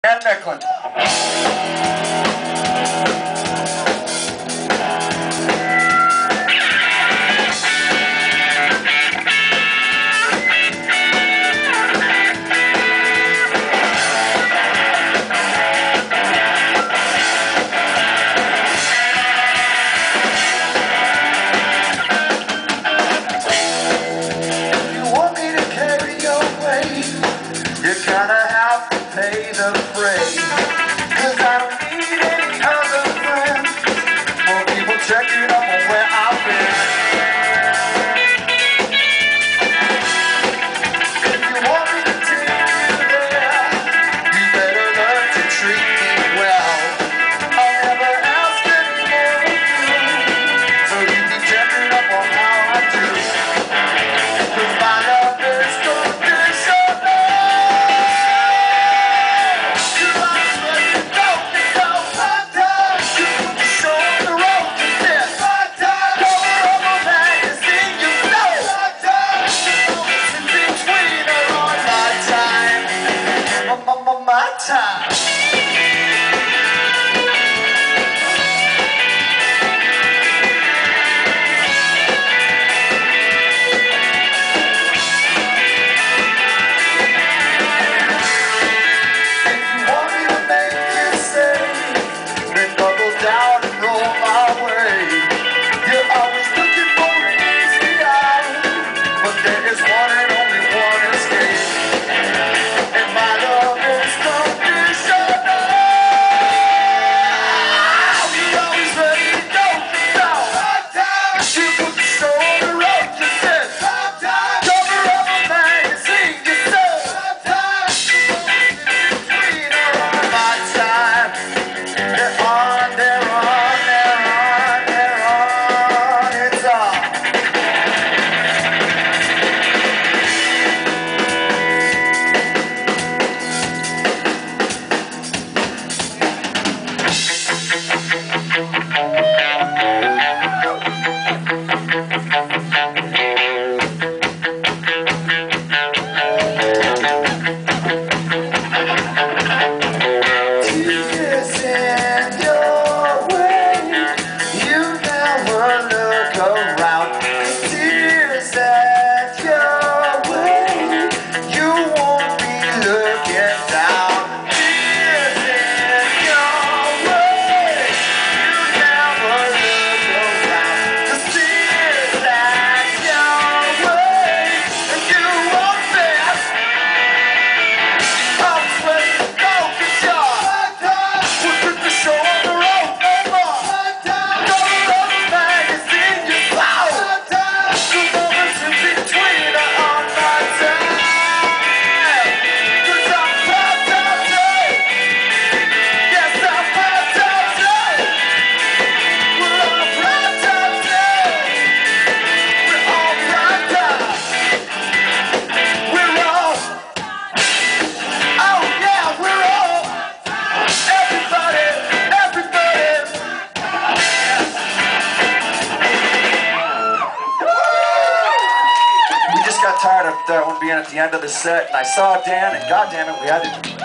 and Nicklin. You're gonna have to pay the freight, 'cause I don't need any other friends. More people checking up on where I've been. If you want me to take you there, you better learn to treat me well. I'll never ask any more of you, so you keep checking up on how I do. 'Cause my love is conditional. My time. Tired of that one being at the end of the set, and I saw Dan, and goddamn it, we had to